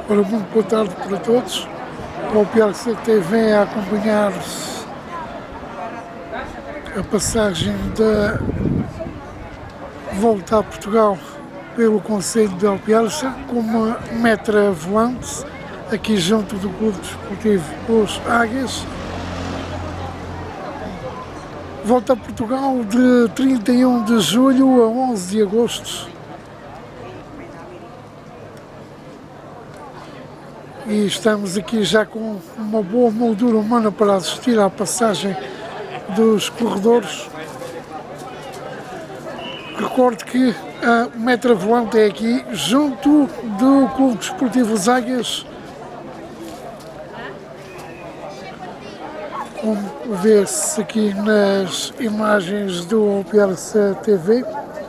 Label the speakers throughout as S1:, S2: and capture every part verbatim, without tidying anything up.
S1: Ora, muito boa tarde para todos. O P L C T V a acompanhar a passagem da volta a Portugal pelo Conselho de Alpiarça com uma metra volante aqui junto do Clube Desportivo Os Águias. Volta a Portugal de trinta e um de julho a onze de agosto. E estamos aqui já com uma boa moldura humana para assistir à passagem dos corredores. Recordo que a metra volante é aqui junto do Clube Desportivo Os Águias. Como vê-se aqui nas imagens do O P L C T V.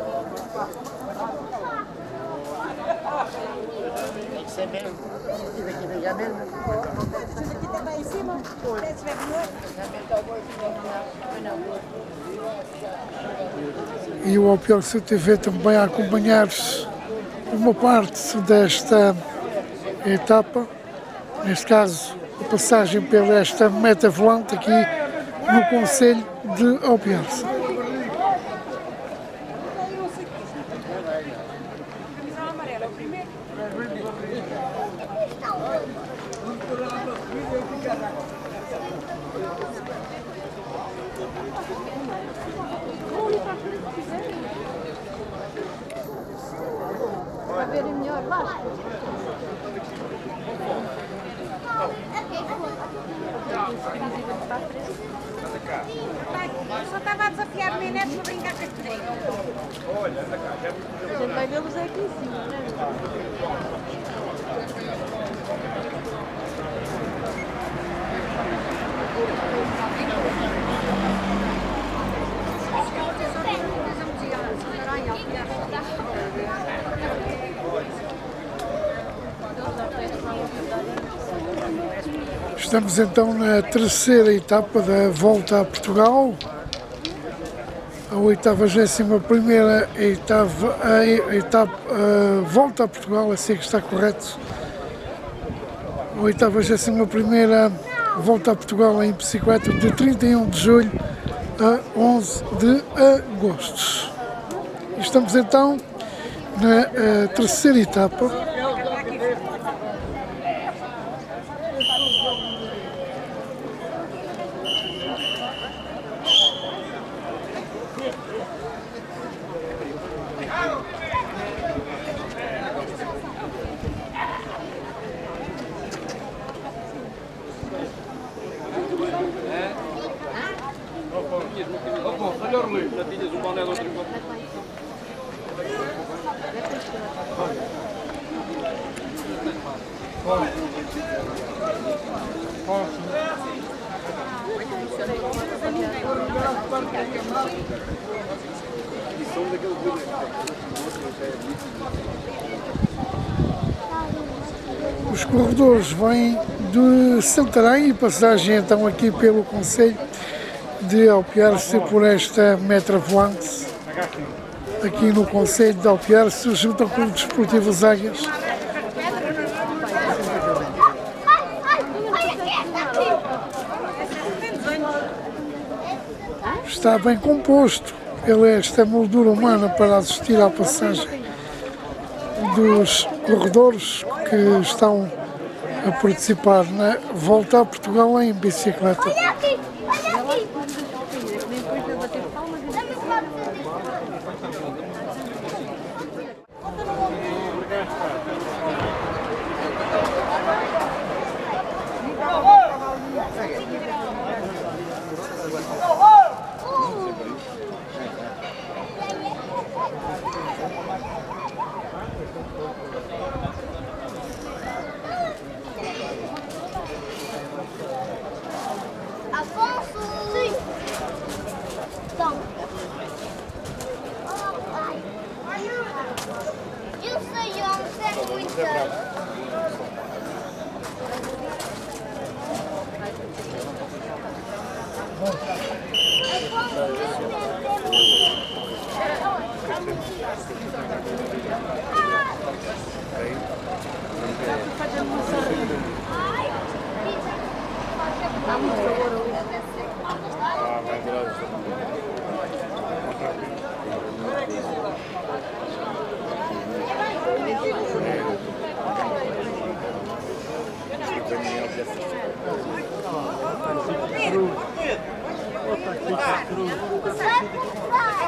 S1: E o O P L C T V também a acompanhar uma parte desta etapa, neste caso a passagem pela esta meta volante aqui no Conselho de Alpiarça.
S2: Para verem melhor, Vasco.
S3: Só estava a desafiar a minha neta para brincar com a pedreira.
S2: A gente vai vê-los aqui em cima, não é?
S1: Estamos então na terceira etapa da volta a Portugal, a oitavagésima primeira etapa, a etapa a volta a Portugal, assim que está correto, a oitavagésima primeira volta a Portugal em bicicleta de trinta e um de julho a onze de agosto. Estamos então na terceira etapa. Os corredores vêm de Santarém e passagem então aqui pelo Conselho de Alpiarça por esta metra volante aqui no Conselho de Alpiarça junto ao Clube Desportivo Os Águias. Está bem composto pela esta moldura humana para assistir à passagem dos corredores que estão a participar na volta a Portugal em bicicleta.
S2: Olha aqui, olha aqui.
S4: Afonso! Sim! Então. Eu sei onde, é muito.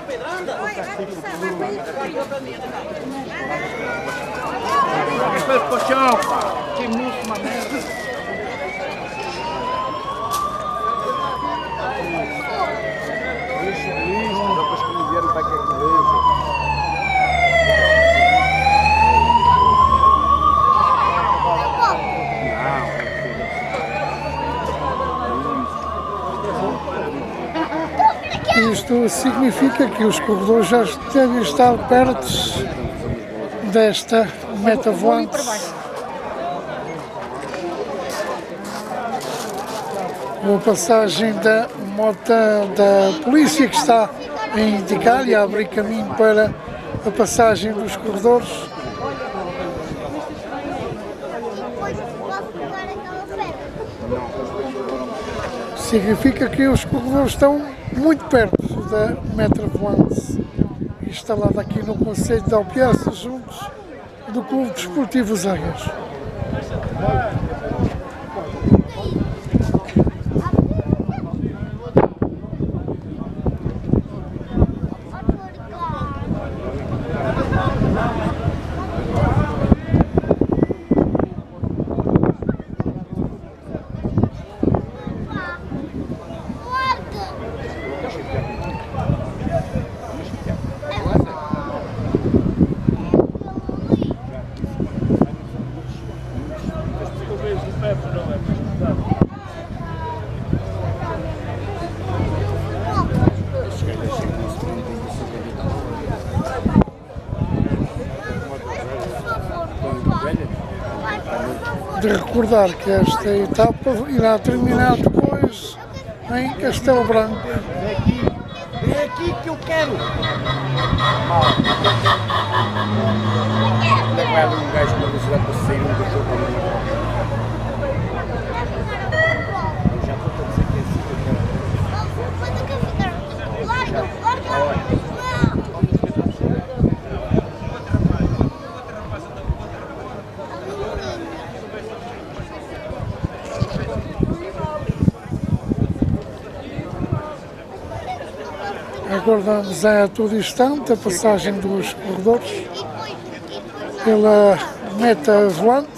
S5: Depois pro chão, que murcho, uma merda. Lixo, lixo, depois que me vieram para que é que vejo.
S1: Isto significa que os corredores já devem estar perto desta meta volante. A passagem da moto da polícia que está a indicar e a abrir caminho para a passagem dos corredores. Significa que os corredores estão muito perto da meta volante, instalada aqui no concelho de Alpiarça, juntos do Clube Desportivo Zagas. De recordar que esta etapa irá terminar depois em Castelo Branco.
S5: É aqui, é aqui que eu quero! Vai ali um gajo com uma velocidade para sair um cachorro para mim. Eu já estou a dizer que é assim que eu quero.
S4: Larga, larga!
S1: Aguardamos a todo instante a passagem dos corredores pela meta volante.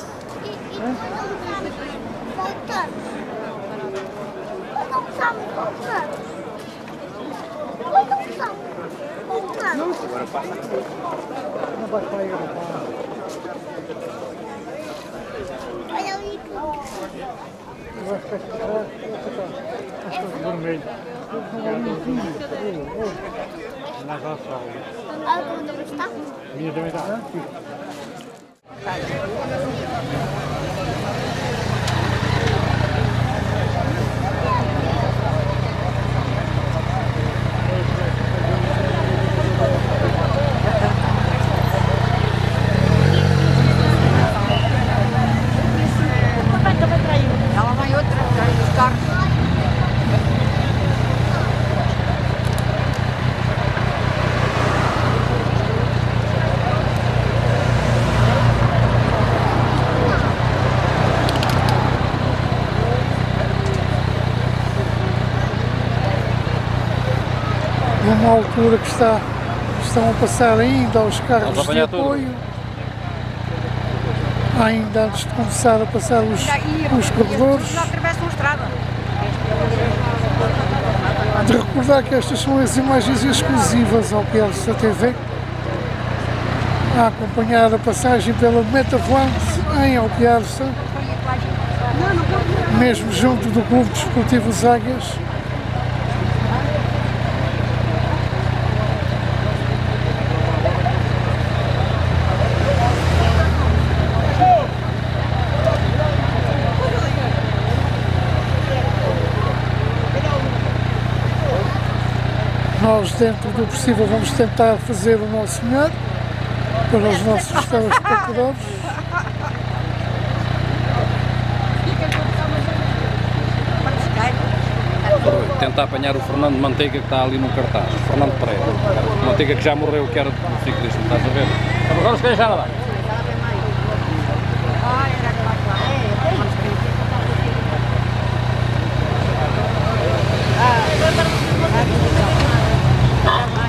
S4: A tua também está?
S1: A minha também está.
S3: Ela vai outra, atrás dos carros.
S1: Numa altura que está, estão a passar ainda os carros de apoio, ainda antes de começar a passar os, os corredores.
S3: Não atravessam a estrada.
S1: De recordar que estas são as imagens exclusivas ao Alpiarça T V, a acompanhar a passagem pela meta volante em Alpiarça, mesmo junto do Clube Desportivo Zagas. Nós, dentro do possível, vamos tentar fazer o nosso melhor para os nossos telespectadores.
S6: Tentar apanhar o Fernando Manteiga que está ali no cartaz, Fernando Pereira, Manteiga que já morreu, que era do ciclista, estás a ver? Agora se calhar já não dá.
S3: Ah,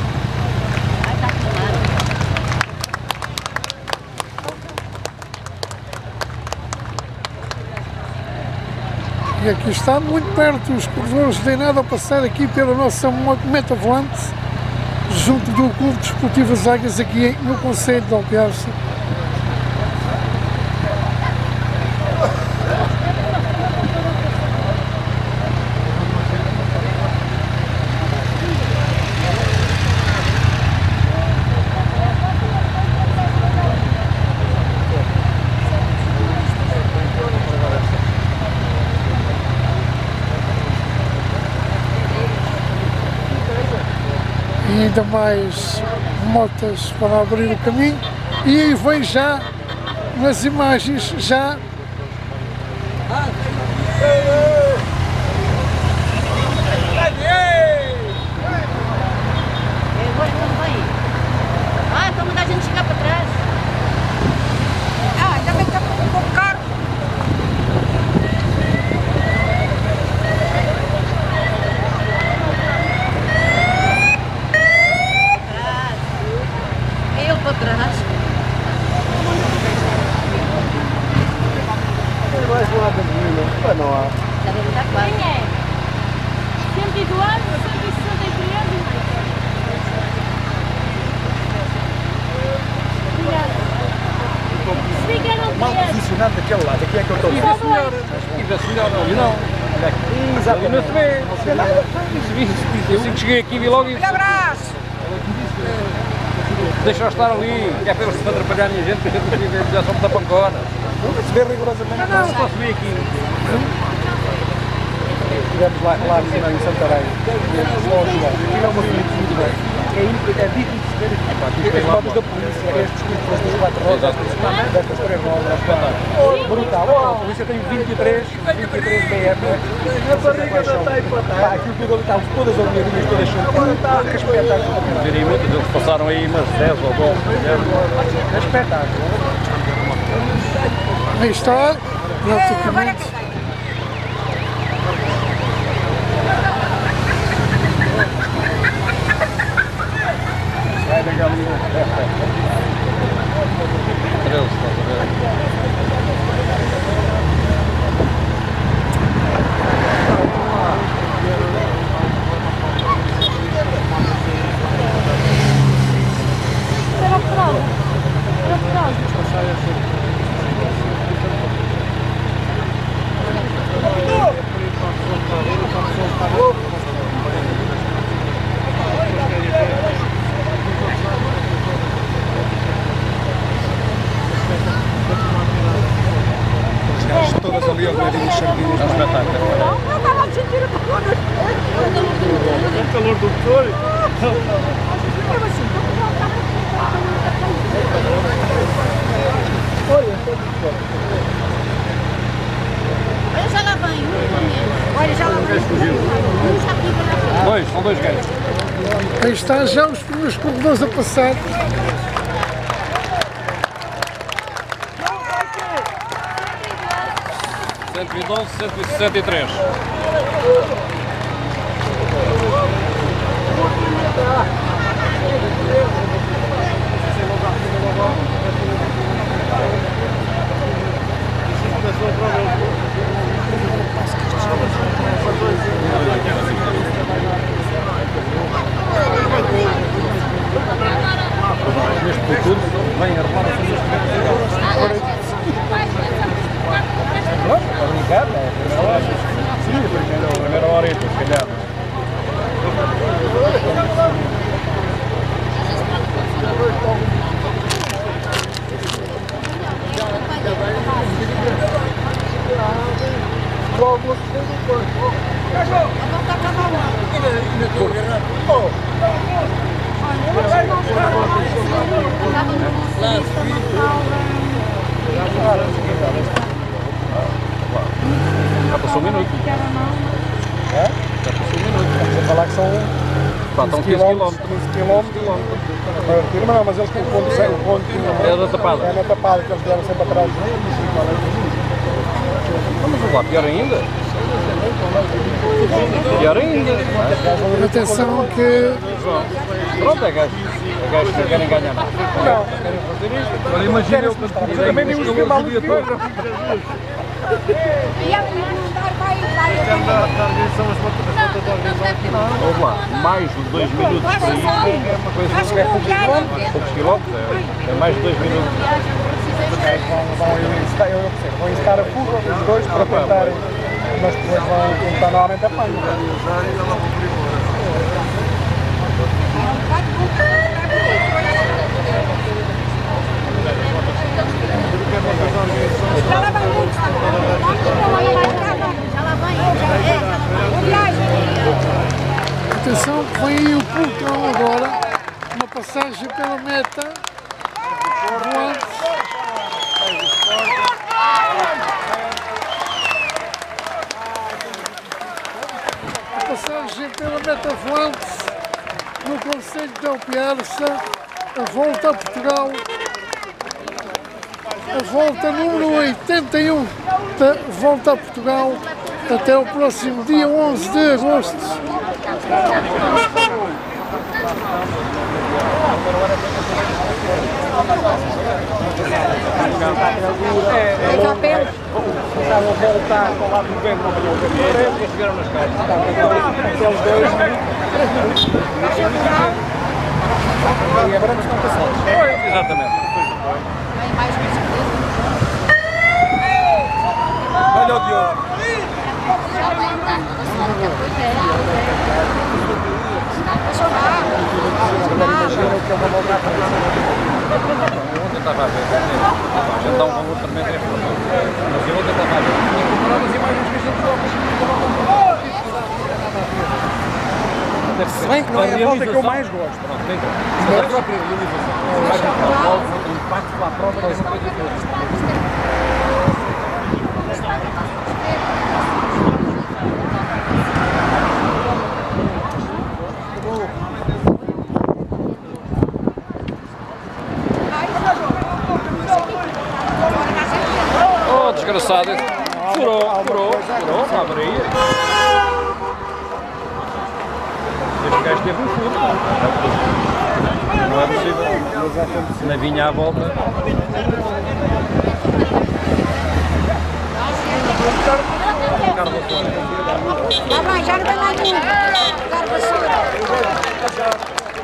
S1: E aqui está, muito perto, os corredores têm nada a passar aqui pela nossa meta volante, junto do Clube Desportivo das Águias, aqui no concelho de Alpiarça. E ainda mais motas para abrir o caminho, e aí vem já nas imagens já
S3: Ah, então manda a gente chegar para trás. Ah, ainda bem que está um pouco caro. Eu para trás.
S5: Não há.
S3: Já deve estar quase.
S2: Quem é? cento e dois, cento e sessenta e três. Se bem que não
S5: Mal
S2: conhece.
S5: posicionado daquele lado, aqui é que eu estou.
S6: E vê-se melhor. E vê-se melhor, não, ali não. Olha aqui.
S5: Exatamente.
S6: Ali não se vê. Isso, isso, isso. Eu assim que cheguei aqui e vi logo isso.
S3: Um abraço.
S6: Deixa eu estar ali, que é para eles se atrapalharem a gente, que a gente não fica, já somos da pancona.
S5: Não se vê rigorosamente.
S6: Não, não, só se vê aqui.
S5: Estivemos lá, lá em Santarém. Aquilo é uma frente muito bem. É, é digno de se ver aqui. As motos da polícia, estes tipos das quatro rodas, destas três rodas. Brutal. A polícia tem vinte e três, vinte e três B M. A barriga não está empatada. Aquilo tudo ali, está todas as olhadinhas, todas juntas. Que espetáculo.
S6: Virem muitas, eles passaram aí umas dez ou doze.
S5: Que espetáculo.
S1: aí está, praticamente.
S5: Vai da galinha.
S6: treze, estás a ver?
S2: Era o prova. Era o prova.
S5: Todas ali ao meio dos sardinhas.
S6: É um espetáculo.
S3: Eu estava a sentir o calor.
S5: O calor do motor.
S3: Eu assim,
S2: Olha, já lá vem.
S3: olha, já lá vai.
S6: Dois, são dois gajos.
S1: Aí está já os primeiros corredores a passar.
S6: cento e onze, cento e sessenta e três. Neste futuro, bem arrumado, assim,
S5: Para brincar, não é? Primeira hora. Sim, primeira, primeira hora, se calhar.
S6: já passou um minuto.
S5: É?
S6: Já passou um minuto.
S5: Estamos a falar que são
S6: Faltam
S5: quinze
S6: quinze quilómetros.
S5: quilómetros. Mas não, mas eles têm o ponto zero, o ponto
S6: É da tapada.
S5: é na tapada que eles deram sempre atrás.
S6: Vamos lá, pior ainda. Pior ainda.
S1: Atenção que
S6: Pronto, é gajos. É gajos que querem ganhar nada. Não. Querem fazer isto. Agora imagina eu
S5: Eu também nem os vi mal.
S3: E a mandar vai, vai.
S6: Vamos lá, mais de dois minutos para ir é uma coisa que é poucos quilómetros, é mais de dois minutos.
S5: Vão encetar a fuga, os dois, para tentarem, mas depois vão tentar novamente a panha.
S3: Já lá vai muito, já lá vai,
S1: Atenção, vem aí o pelotão agora, uma passagem pela meta, voante. A passagem pela meta voante no concelho de Alpiarça, a volta a Portugal, a volta número oitenta e um da volta a Portugal, até o próximo dia onze de agosto.
S5: É, já pelo. Estavam a voltar para o lado do vento, não apanhou o caminho, e chegaram nas casas. Aqueles dois, três minutos. E agora não estão passados.
S6: Exatamente.
S5: Olha o Diogo.
S6: Ontem estava a ver, a gente dá um valor tremendo a este valor, mas eu ontem estava a ver, e comparado as imagens que a gente toca.
S5: Se bem que não é a volta que eu mais gosto.
S6: Pronto, tem que mas a própria realização, o impacto pela prova é uma coisa diferente. Oh, desgraçado! Furou, furou, furou, para abrir. Este gajo teve um furo. Não é possível. Na vinha à volta.
S3: Já vai, já não vai mais nenhum. Dar vassoura.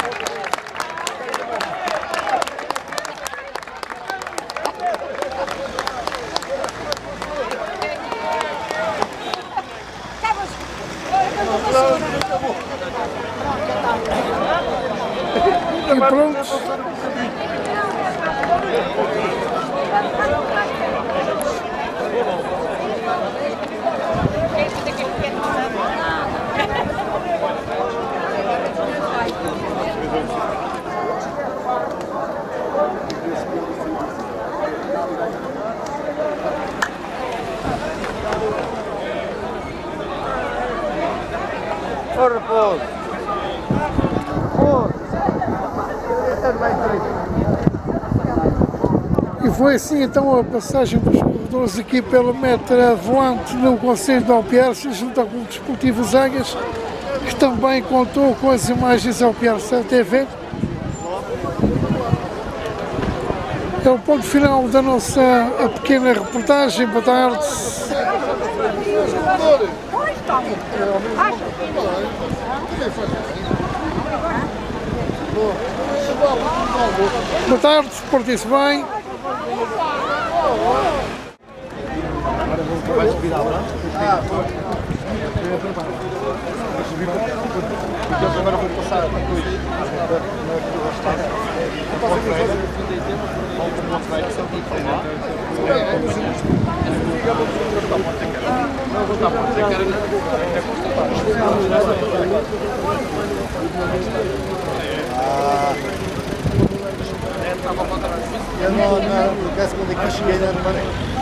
S1: E pronto.
S5: Ô, repouso.
S1: E foi assim então a passagem dos corredores aqui pela meta volante no concelho de Alpiarça, junto com o Desportivo Zagas, que também contou com as imagens Alpiarça T V. É o ponto final da nossa a pequena reportagem. Boa tarde. Boa tarde, portem-se bem.
S5: Vai subir a lá? Ah, porque agora vou passar a coisa. Eu não, não, por acaso quando é que cheguei na Alemanha.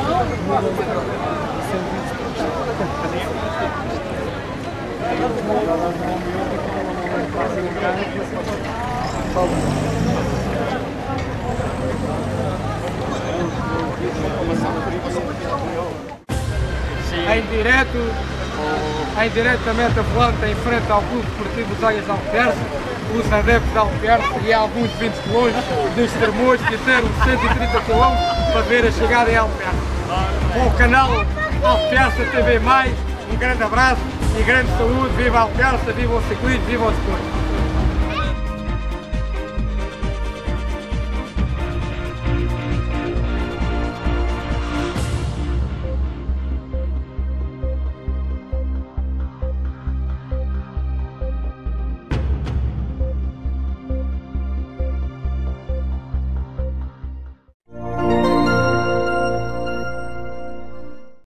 S5: Em direto, em diretamente a volante em frente ao Clube Desportivo Zagas de Alpiarça, os adeptos de Alpiarça e alguns vindos de longe, dos Termões, que fizeram cento e trinta quilómetros para ver a chegada em Alpiarça. O canal Alpearça T V mais, um grande abraço e grande saúde, viva a Alpearça, viva o ciclismo, viva o desporto.